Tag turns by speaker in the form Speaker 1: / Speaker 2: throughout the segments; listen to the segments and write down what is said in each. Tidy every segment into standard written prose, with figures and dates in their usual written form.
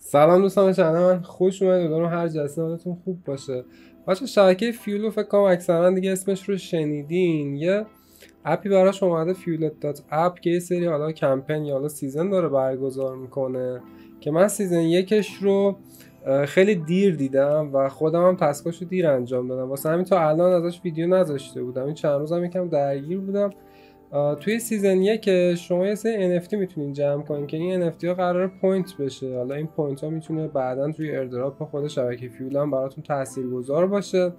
Speaker 1: سلام دوستان، چنل من خوش اومدید. امیدوارم هر جلسه حالتون خوب باشه. بچه شبکه فیول رو فکر کنم اکثرا دیگه اسمش رو شنیدین. یه اپی براش اومده fuelet.app که یه سری حالا کمپین یا حالا سیزن داره برگزار میکنه که من سیزن یکش رو خیلی دیر دیدم و خودم هم تسکاشو دیر انجام دادم، واسه همین تا الان ازش ویدیو نذاشته بودم. این چند روزم یکم درگیر بودم. توی سیزن یک شما یه سری NFT میتونین جمع کنین که این NFT ها قرار پوینت بشه. حالا این پوینت ها میتونه بعداً توی ایردراپ خود شبکه فیول هم براتون تاثیرگذار باشه.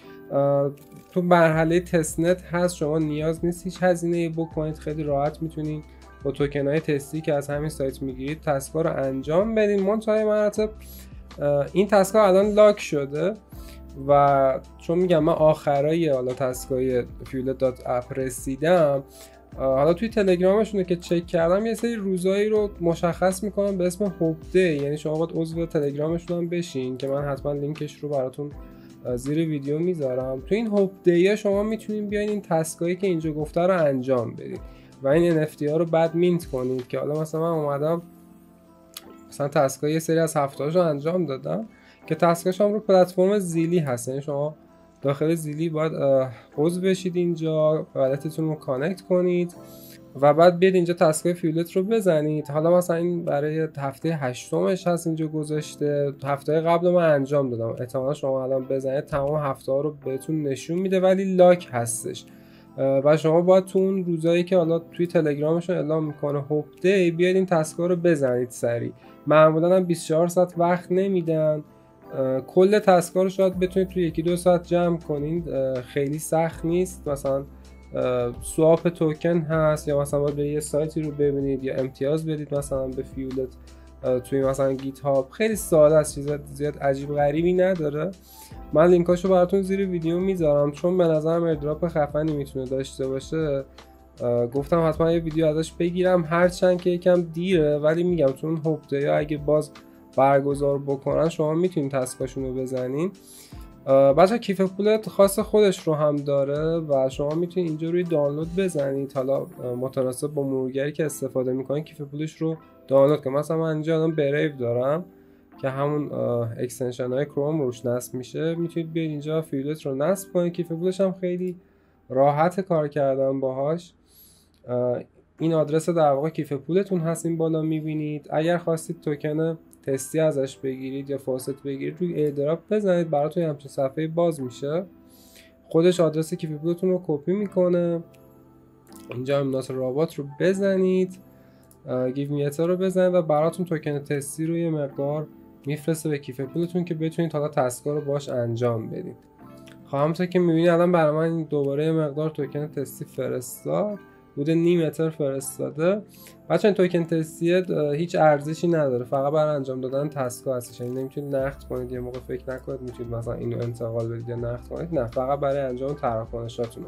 Speaker 1: تو مرحله تستنت هست، شما نیاز نیست هیچ هزینه‌ای بکنید، خیلی راحت میتونین با توکن های تستی که از همین سایت میگیرید تسکا رو انجام بدین. منتهای مراتب این تسکا الان لاک شده و چون میگم من آخرای حالا تسکای fuelet.app رسیدم، حالا توی تلگرامشونه که چک کردم یه سری روزایی رو مشخص میکنم به اسم هوپ دی، یعنی شما باید عضو تلگرامشون هم بشین که من حتما لینکش رو براتون زیر ویدیو میذارم. توی این هوپ دی شما میتونین بیاین این تسکایی که اینجا گفته رو انجام بدید و این NFT ها رو بعد مینت کنید. که حالا مثلا من اومدم مثلا تسکای یه سری از هفته‌هاشو انجام دادم که تسکاش هم رو پلتفرم زیلی هست، یعنی شما داخل زیلی باید عضو بشید، اینجا والتتون رو کانکت کنید و بعد بیاد اینجا تسکای فیولت رو بزنید. حالا مثلا این برای هفته هشتمش هست اینجا گذاشته، هفته قبل من انجام دادم. احتمالا شما الان بزنید تمام هفته ها رو بهتون نشون میده ولی لاک هستش و شما باید تو اون روزایی که حالا توی تلگرامشون اعلام میکنه هوپ دی بیاد این تسکا رو بزنید سریع. معمولا هم 24 ساعت وقت نمیدن، کل تسکا رو شاید بتونید توی 1-2 ساعت جمع کنید، خیلی سخت نیست. مثلا سواپ توکن هست یا مثلا باید به یه سایتی رو ببینید یا امتیاز بدید مثلا به فیولت توی مثلا گیت هاب. خیلی ساده است، چیز زیاد عجیب غریبی نداره. من لینکاشو براتون زیر ویدیو میذارم چون به نظرم ایردراپ خفنی میتونه داشته باشه. گفتم حتما یه ویدیو ازش بگیرم، هرچند که یکم دیره ولی میگم چون هوپ دی اگه باز برگزار بکنن شما میتونید تسکاشون رو بزنین. بچه کیف پولت خاص خودش رو هم داره و شما میتونید اینجا روی دانلود بزنید. حالا متناسب با مرورگری که استفاده میکنین کیف پولش رو دانلود کنید. مثلا من اینجا الان بریو دارم که همون اکستنشن های کروم روش نصب میشه، میتونید بیاید اینجا فیولت رو نصب کنید. کیف پولش هم خیلی راحت کار کردن باهاش. این آدرس در واقع کیف پولتون هست، این بالا میبینید. اگر خواستید توکن تستی ازش بگیرید یا فاست بگیرید روی ایردراپ بزنید، براتون همچین صفحه باز میشه. خودش آدرس کیف پولتون رو کپی میکنه. اینجا امنات رابات رو بزنید، گیو می اتر رو بزنید و براتون توکن تستی رو یه مقدار میفرسته به کیف پولتون که بتونید حالا تسکا رو باش انجام بدید. همونطور که میبینید الان برای من دوباره یه مقدار توکن تستی فرستاد، بوده نیم اتر فرستاده. بچه این توکن تستی هیچ ارزشی نداره، فقط برای انجام دادن تسکا هستش، یعنی نمیتونید نقد کنید. یه موقع فکر نکنید میتونید مثلا اینو انتقال بدید یا نقد کنید، نه، فقط برای انجام تراکنشاتونه.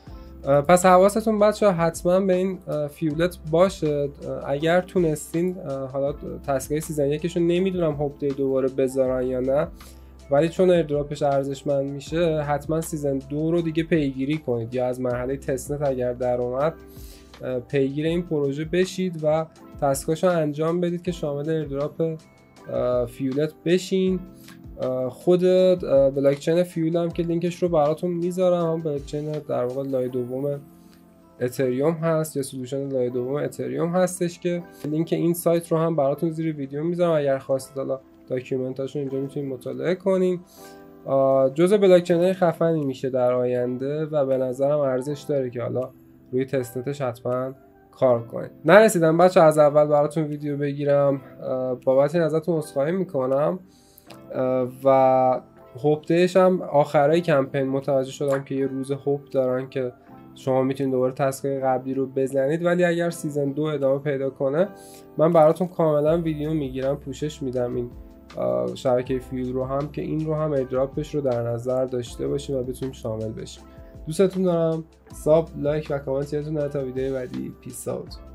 Speaker 1: پس حواستون بچه حتما به این فیولت باشه. اگر تونستین، حالا تسکای سیزن یکشو نمیدونم هوپ دی دوباره بذارن یا نه، ولی چون ایردراپش ارزشمند میشه حتما سیزن 2 رو دیگه پیگیری کنید یا از مرحله تستنت اگر در اومد پیگیر این پروژه بشید و تسکاشو انجام بدید که شامل ایردراپ فیولت بشین. خود بلاکچین فیول هم که لینکش رو براتون میذارم، هم بلاکچین در واقع لایه دوم اتریوم هست یا سولوشن لایه دوم اتریوم هستش که لینک این سایت رو هم براتون زیر ویدیو میذارم. اگر خواستید حالا داکیومنتاشو اینجا میتونید مطالعه کنین. جزء بلاکچین‌های خفنی میشه در آینده و به نظرم ارزش داره که حالا روی تستنتش حتما کار کنید. نرسیدم بچه از اول براتون ویدیو بگیرم، بابت این ازتون عذرخواهی میکنم. و هوپ دیش هم آخرای کمپین متوجه شدم که یه روز هوپ دارن که شما میتونید دوباره تسکای قبلی رو بزنید، ولی اگر سیزن 2 ادامه پیدا کنه من براتون کاملا ویدیو میگیرم، پوشش میدم این شبکه فیول رو هم که این رو هم ایردراپش رو در نظر داشته باشیم و بتونیم شامل بشیم. دوستتون دارم. ساب، لایک و کامنت یادتون نره تا ویدیو بعدی. پیس اوت.